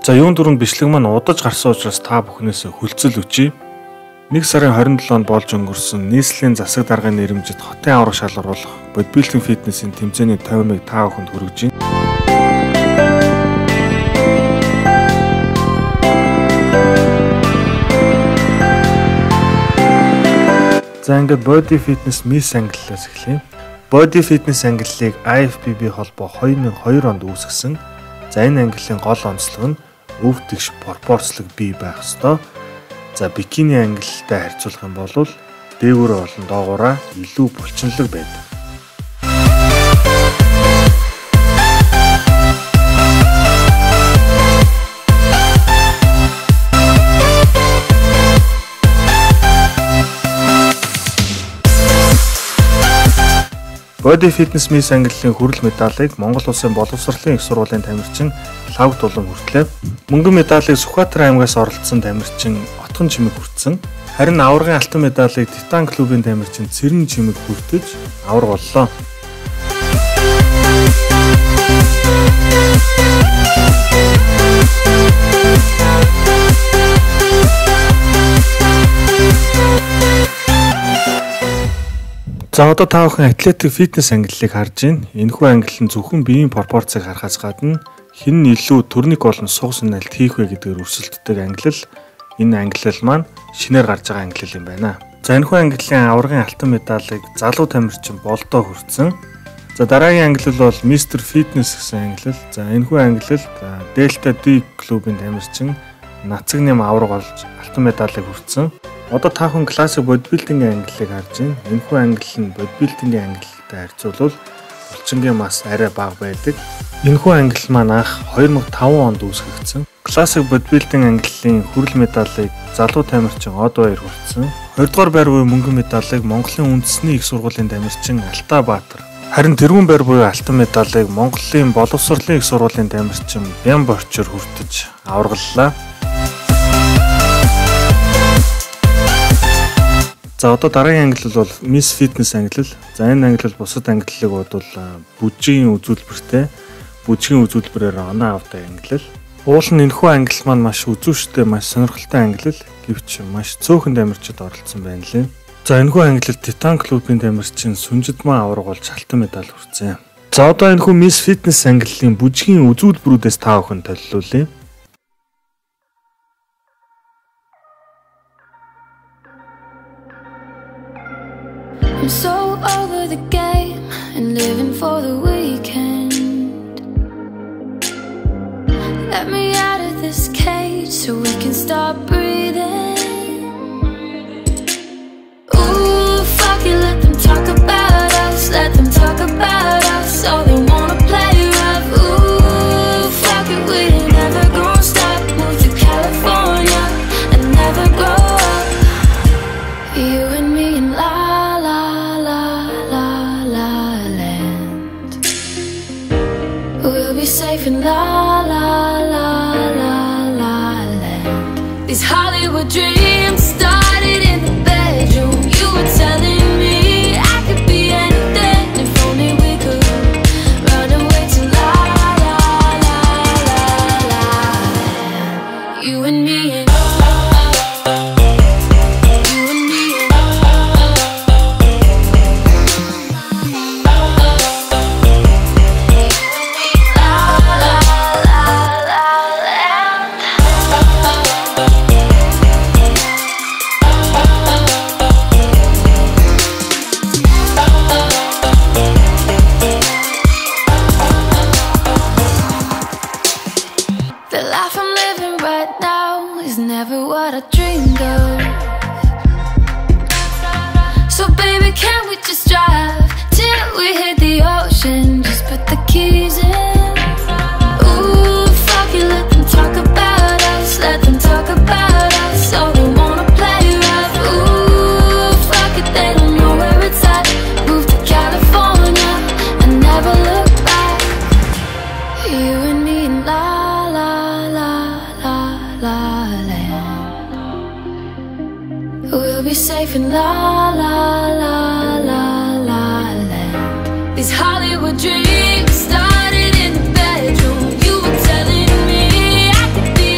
За юун дөрөнд бичлэг маань удаж гарсан учраас та бүхнээс хүлцэл өчье. 1 сарын 27-нд болж өнгөрсөн нийслэлийн засаг даргын нэрэмжит хотын авраг шал оруулах бодибилдинг фитнесийн тэмцээний 50-ыг та бүхэнд хүргэж байна. За ингээд body fitness miss ангиллаас эхлэе. Body fitness ангиллыг IFBB холбоо 2002 онд үүсгэсэн. За энэ ангиллын гол онцлог нь өв тэгш пропорцлог бий байх ёстой. За бикини ангиллтай харьцуулах юм бол дээгүүрээ болон доогоороо илүү булчинлаг байдаг. Body Fitness Miss ангиллын хүрэл медалийг Монгол Улсын боловсролын их сургуулийн тамирчин Лав Дулам хүртлээ. Мөнгөн медалийг Сүхбаатар аймгаас оролцсон тамирчин Отгон Чимэг хүртсэн. Харин аваргын алтан медалийг Титан клубын тамирчин Цэрэн Чимэг хүртэж авраг боллоо. За одоо та бүхэн атлетик фитнес ангиллыг харж байна. Энэхүү ангилал нь зөвхөн биеийн пропорцийг харахаас гадна хэн нь илүү төрник болон суг сүнэлт хийх вэ гэдгээр өрсөлддөг ангилал. Энэ ангилал маань шинээр гарч байгаа ангилал юм байна. За энэхүү ангиллын аваргын алтан медалийг залуу тамирчин Болдоо хүртсэн. За дараагийн ангилал бол Mr Fitness гэсэн ангилал. За энэхүү ангилалд Delta D клубын тамирчин Нацаг нэм авраг болж алтан медалийг хүртсэн. Одоо та бүхэн классик бодибилдингийн ангиллыг харж байна. Энэхүү ангилал нь бодибилдингийн ангиллалтай харьцуулбал булчингийн мас арай бага байдаг. Энэхүү ангилал маань анх 2005 онд үүсгэгдсэн. Классик бодибилдинг ангиллын хүрэл медалийг залуу тамирчин Од Баяр хүртсэн. 20 дугаар байр буюу мөнгөн медалийг Монголын үндэсний их сургуулийн тамирчин Алтай Баатар. Харин тэрүүн байр буюу алтан медалийг Монголын боловсролын их сургуулийн тамирчин Бян Борчор хүртэж аваргаллаа. За одоо дараагийн ангилал бол Miss Fitness ангилал. За энэ ангилал бусад ангиллалыг бодвол бүжгийн үзүүлбэртэй, бүжгийн үзүүлбэрээр оноо авдаг ангилал. Уул нь энэхүү ангилал маань маш үзүүштэй, маш сонирхолтой ангилал. Гэвч маш цөөхөн тамирчид оролцсон байна лээ. За энэхүү ангилал Титан клубын тамирчин Сүнжидмаа авраг болж алтан медаль хүртсэн. За одоо энэхүү Miss Fitness ангиллалын бүжгийн үзүүлбэрүүдээс та бүхэн толилуулъя. I'm so over the game and living for the weekend. Let me out of this cage so we can start breathing. Ooh, fuck it, let them talk about us. Let them talk about us. All they wanna play rough. Ooh, fuck it, we ain't never gonna stop. Move to California and never grow up. You and me and we'll be safe in la la la la la land. These Hollywood dreams started in the bedroom. You were telling me I could be anything if only we could run away to la la la la la land. You and me and never what I dreamed of. So baby, can we just drive till we hit the ocean? Just put the keys in. Ooh, fuck it, let them talk about us. Let them talk about us. All they wanna play rough. Ooh, fuck it, they don't know where it's at. Move to California and never look back. You and me and la la la la la land. We'll be safe in la la la la la land. These Hollywood dreams started in the bedroom. You were telling me I could be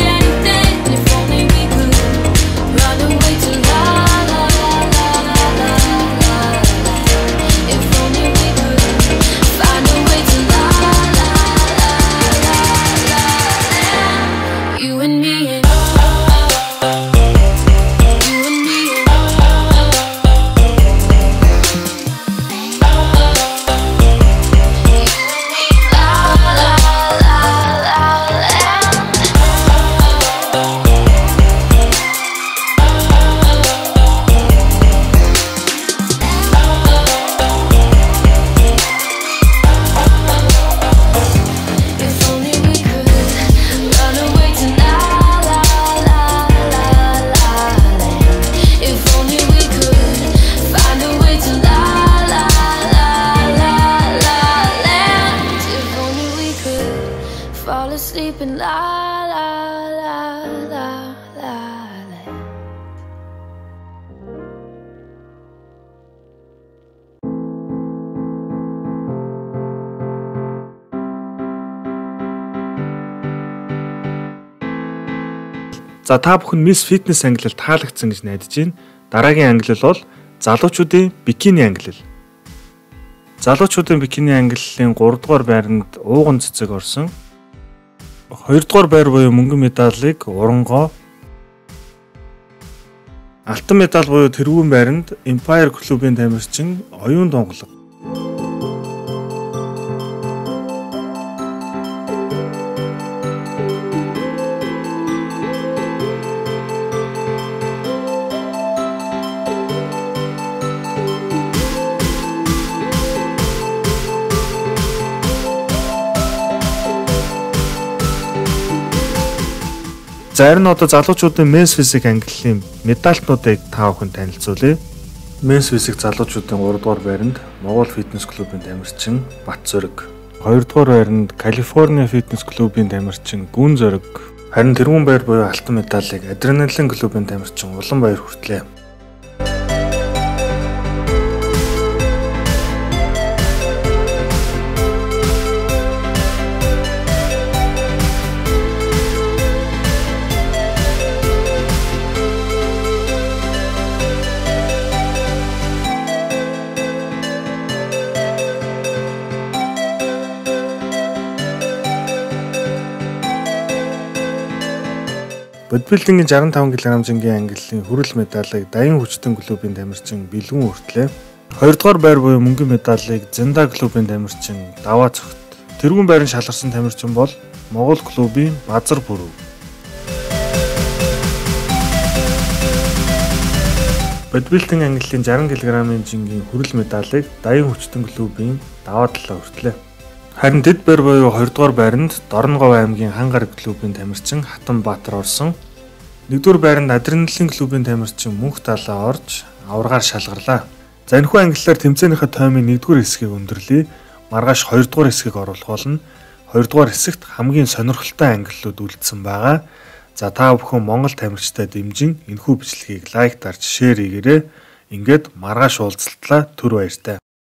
fall asleep and la la la la la la. За та бүхэн Miss Fitness ангилал таалагдсан гэж найдаж байна. Дараагийн ангилал бол залуучуудын бикини ангилал. Залуучуудын бикини ангиллалын 3 дугаар байранд ууган цэцэг орсон. 2 дугаар байр буюу мөнгөн медалийг Уранго, алтан медаль буюу тэргүүн байранд Empire клубын тамирчин Оюун Донголог. За харин одоо залуучуудын Men's Physique ангиллалын медальтнуудыг та бүхэн танилцуулъя. Men's Physique залуучуудын 3 дугаар байранд Монгол фитнес клубын тамирчин Батзөрөг, 2 дугаар байранд Калифорни фитнес клубын тамирчин Гүн Зориг, харин тэргүүн байр буюу алтан медалийг Адреналин клубын тамирчин Уланбаяр хүртлээ. Бодибилдингийн 65 кг-ийн ангиллалын хүрэл медалийг Даян хүчтэн клубын тамирчин Бэлгүн хүртлээ. 2 дугаар байр буюу мөнгөн медалийг Зэнда клубын тамирчин Даваа цогт. Тэргүүн байрын шалгарсан тамирчин бол Монгол клубын Базар Бүрөв. Бодибилдинг ангиллалын 60 кг-ийн жингийн хүрэл медалийг Даян хүчтэн клубын Даваа талаа хүртлээ. Харин дэд байр буюу 2 дугаар байранд Дорногов аймгийн Хангар клубын тамирчин Хатан Баатар орсон. 1-р байранд Адреналин клубын тамирчин Мөнх Далаа орж аваргаар шалгарлаа. За энэхүү ангиллаар тэмцээнийхээ тоймын 1-р хэсгийг өндөрлөе. Маргааш 2-р хэсгийг оруулах болно. 2-р хэсэгт хамгийн сонирхолтой ангиллууд үлдсэн байгаа. За та бүхэн Монгол тамирчтай дэмжин энэхүү бичлэгийг лайк дарж шеэр хийгээрэй. Ингээд маргааш уулзалтлаа. Түр баяртай.